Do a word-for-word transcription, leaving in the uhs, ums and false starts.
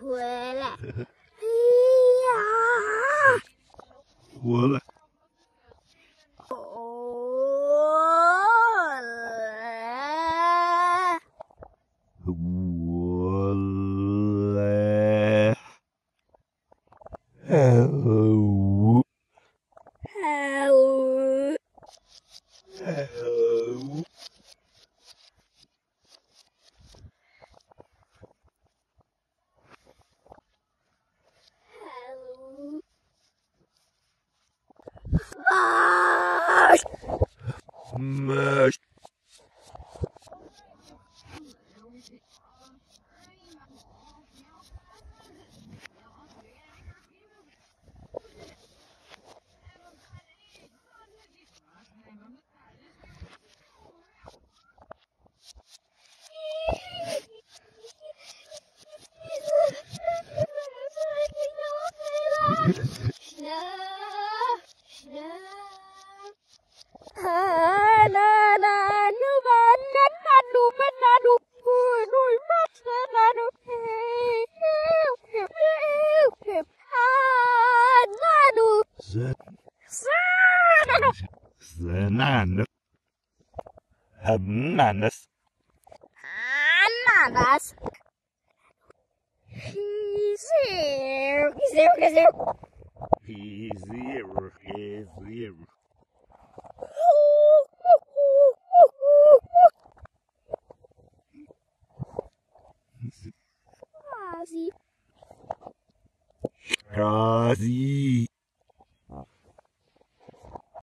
ولا ولا ولا هاو هاو هاو ماش Bananas. Bananas. Bananas. He's here. He's here. He's here. He's here. He's here. Ozzy. Ozzy.